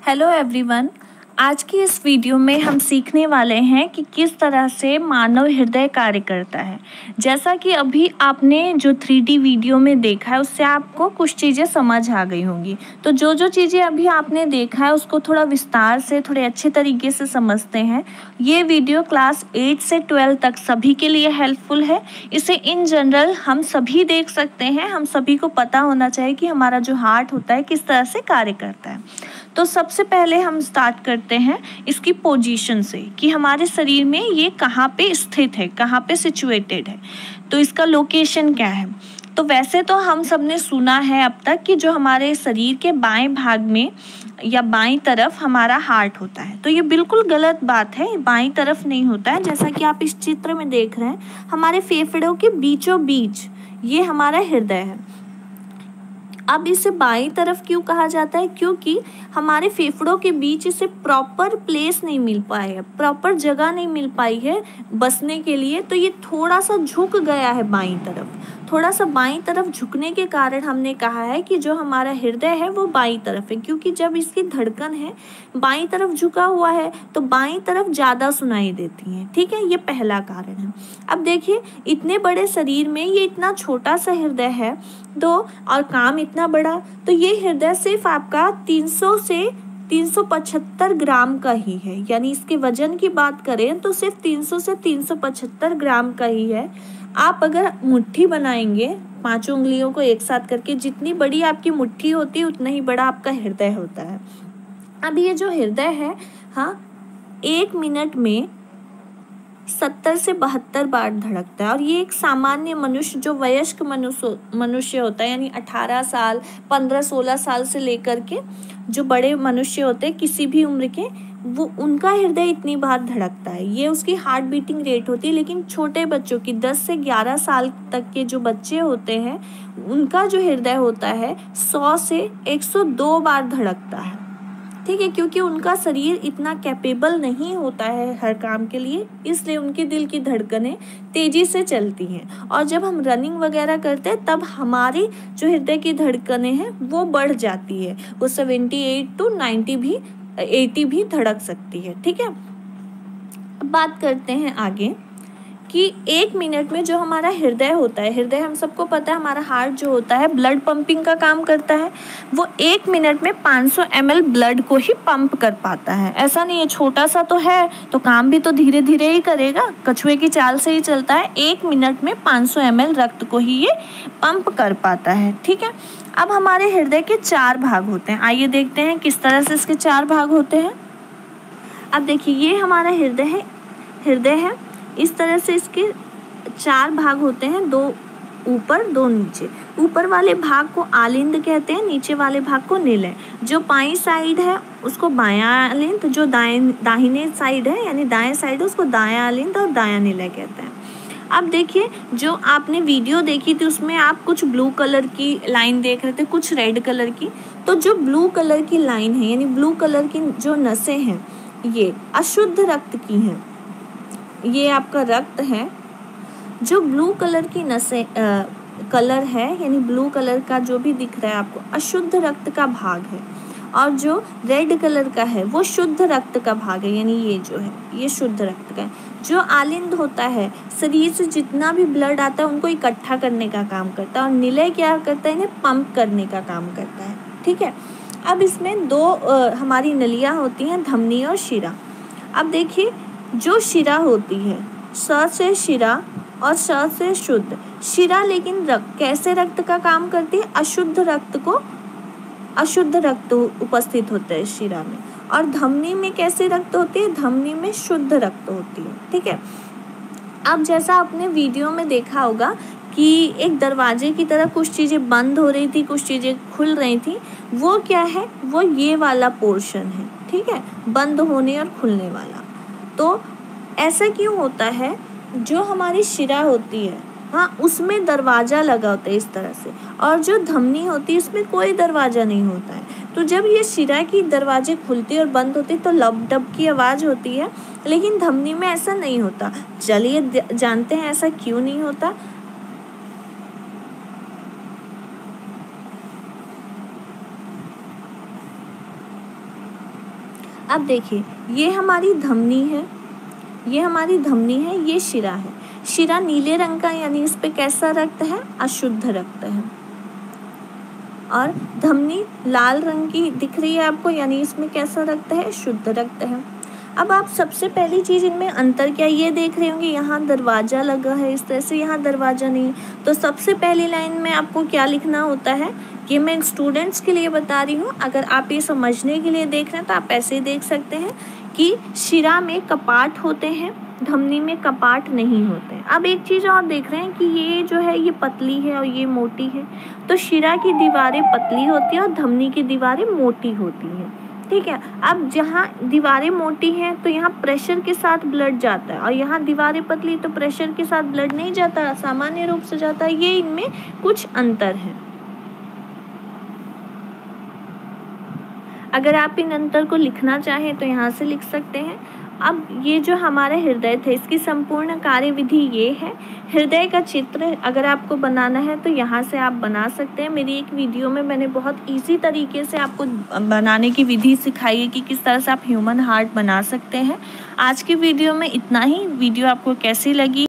Hello everyone. आज की इस वीडियो में हम सीखने वाले हैं कि किस तरह से मानव हृदय कार्य करता है। जैसा कि अभी आपने जो 3D वीडियो में देखा है उससे आपको कुछ चीज़ें समझ आ गई होंगी। तो जो जो चीज़ें अभी आपने देखा है उसको थोड़ा विस्तार से थोड़े अच्छे तरीके से समझते हैं। ये वीडियो क्लास 8 से 12 तक सभी के लिए हेल्पफुल है। इसे इन जनरल हम सभी देख सकते हैं। हम सभी को पता होना चाहिए कि हमारा जो हार्ट होता है किस तरह से कार्य करता है। तो सबसे पहले हम स्टार्ट करते हैं इसकी पोजीशन से कि हमारे शरीर में ये कहाँ पे स्थित है, कहाँ पे सिचुएटेड है, तो इसका लोकेशन क्या है। तो वैसे तो हम सबने सुना है अब तक कि जो हमारे शरीर के बाएं भाग में या बाईं तरफ हमारा हार्ट होता है, तो ये बिल्कुल गलत बात है। बाईं तरफ नहीं होता है। जैसा कि आप इस चित्र में देख रहे हैं, हमारे फेफड़ों के बीचों बीच ये हमारा हृदय है। अब इसे बाईं तरफ क्यों कहा जाता है? क्योंकि हमारे फेफड़ों के बीच इसे प्रॉपर प्लेस नहीं मिल पाई है, प्रॉपर जगह नहीं मिल पाई है बसने के लिए, तो ये थोड़ा सा झुक गया है बाईं तरफ। थोड़ा सा बाईं तरफ झुकने के कारण हमने कहा है कि जो हमारा हृदय है वो बाईं तरफ है, क्योंकि जब इसकी धड़कन है बाईं तरफ झुका हुआ है तो बाईं तरफ ज़्यादा सुनाई देती है। ठीक है, ये पहला कारण है। अब देखिए, इतने बड़े शरीर में ये इतना छोटा सा हृदय है तो और काम इतना बड़ा, तो ये हृदय सिर्फ आपका 300 से 375 ग्राम का ही है। यानी इसके वजन की बात करें तो सिर्फ 300 से 375 ग्राम का ही है। आप अगर मुट्ठी बनाएंगे 5 उंगलियों को एक साथ करके, जितनी बड़ी आपकी मुट्ठी होती है उतना ही बड़ा आपका हृदय होता है। अब ये जो हृदय है, हाँ, 1 मिनट में 70 से 72 बार धड़कता है। और ये एक सामान्य मनुष्य, जो वयस्क मनुष्य होता है, यानी 18 साल 15-16 साल से लेकर के जो बड़े मनुष्य होते हैं किसी भी उम्र के, वो उनका हृदय इतनी बार धड़कता है। ये उसकी हार्ट बीटिंग रेट होती है। लेकिन छोटे बच्चों की 10 से 11 साल तक के जो बच्चे होते हैं उनका जो हृदय होता है 100 से 102 बार धड़कता है। ठीक है, क्योंकि उनका शरीर इतना कैपेबल नहीं होता है हर काम के लिए, इसलिए उनके दिल की धड़कनें तेजी से चलती हैं। और जब हम रनिंग वगैरह करते हैं तब हमारी जो हृदय की धड़कनें हैं वो बढ़ जाती है। वो 78 to 90 भी 80 भी धड़क सकती है। ठीक है, अब बात करते हैं आगे कि 1 मिनट में जो हमारा हृदय होता है, हृदय हम सबको पता है हमारा हार्ट जो होता है ब्लड पंपिंग का काम करता है। वो 1 मिनट में 500 ml ब्लड को ही पंप कर पाता है। ऐसा नहीं है, छोटा सा तो है तो काम भी तो धीरे धीरे ही करेगा, कछुए की चाल से ही चलता है। 1 मिनट में 500 ml रक्त को ही ये पंप कर पाता है। ठीक है, अब हमारे हृदय के 4 भाग होते हैं। आइए देखते हैं किस तरह से इसके 4 भाग होते हैं। अब देखिए, ये हमारा हृदय है। इस तरह से इसके 4 भाग होते हैं, 2 ऊपर 2 नीचे। ऊपर वाले भाग को आलिंद कहते हैं, नीचे वाले भाग को निलय। जो बाईं साइड है उसको बायां आलिंद, जो दाहिने साइड है यानी दाएं साइड है उसको दायां आलिंद और दायां निलय कहते हैं। अब देखिए, जो आपने वीडियो देखी थी उसमें आप कुछ ब्लू कलर की लाइन देख रहे थे, कुछ रेड कलर की। तो जो ब्लू कलर की लाइन है यानी ब्लू कलर की जो नसें हैं ये अशुद्ध रक्त की हैं। ये आपका रक्त है। जो ब्लू कलर की नसें कलर है यानी ब्लू कलर का जो भी दिख रहा है आपको, अशुद्ध रक्त का भाग है। और जो रेड कलर का है वो शुद्ध रक्त का भाग है, यानी ये जो है ये शुद्ध रक्त का है। जो आलिंद होता है शरीर से जितना भी ब्लड आता है उनको इकट्ठा करने का काम करता है। और निलय क्या करता है? इन्हें पंप करने का काम करता है। ठीक है, अब इसमें 2 हमारी नलियाँ होती हैं, धमनी और शिरा। अब देखिए, जो शिरा होती है स से शिरा और श से शुद्ध। शिरा लेकिन कैसे रक्त का काम करती है? अशुद्ध रक्त उपस्थित होता है शिरा में। और धमनी में कैसे रक्त होती है? धमनी में शुद्ध रक्त होती है। ठीक है, अब जैसा आपने वीडियो में देखा होगा कि एक दरवाजे की तरह कुछ चीज़ें बंद हो रही थी, कुछ चीज़ें खुल रही थी। वो क्या है? वो ये वाला पोर्शन है। ठीक है, बंद होने और खुलने वाला। तो ऐसा क्यों होता है? जो हमारी शिरा होती है, हाँ, उसमें दरवाज़ा लगा होता है इस तरह से, और जो धमनी होती है इसमें कोई दरवाज़ा नहीं होता है। तो जब ये शिरा की दरवाजे खुलती और बंद होती तो लब डब की आवाज़ होती है, लेकिन धमनी में ऐसा नहीं होता। चलिए जानते हैं ऐसा क्यों नहीं होता। अब देखिए, ये हमारी धमनी है, ये हमारी धमनी है, ये शिरा है। शिरा नीले रंग का, यानी इस पे कैसा रक्त है? अशुद्ध रक्त है। और धमनी लाल रंग की दिख रही है आपको, यानी इसमें कैसा रक्त है? शुद्ध रक्त है। अब आप सबसे पहली चीज़ इनमें अंतर क्या ये देख रहे होंगे, यहाँ दरवाज़ा लगा है इस तरह से, यहाँ दरवाज़ा नहीं। तो सबसे पहली लाइन में आपको क्या लिखना होता है, कि मैं स्टूडेंट्स के लिए बता रही हूँ, अगर आप ये समझने के लिए देख रहे हैं तो आप ऐसे ही देख सकते हैं कि शिरा में कपाट होते हैं, धमनी में कपाट नहीं होते। अब एक चीज़ और देख रहे हैं कि ये जो है ये पतली है और ये मोटी है, तो शिरा की दीवारें पतली होती हैं और धमनी की दीवारें मोटी होती हैं, ठीक है। अब जहाँ दीवारें मोटी हैं तो यहाँ प्रेशर के साथ ब्लड जाता है, और यहाँ दीवारें पतली तो प्रेशर के साथ ब्लड नहीं जाता, सामान्य रूप से जाता है। ये इनमें कुछ अंतर है। अगर आप इन अंतर को लिखना चाहें तो यहाँ से लिख सकते हैं। अब ये जो हमारा हृदय था, इसकी संपूर्ण कार्यविधि ये है। हृदय का चित्र अगर आपको बनाना है तो यहाँ से आप बना सकते हैं। मेरी एक वीडियो में मैंने बहुत इजी तरीके से आपको बनाने की विधि सिखाई है कि किस तरह से आप ह्यूमन हार्ट बना सकते हैं। आज की वीडियो में इतना ही। वीडियो आपको कैसी लगी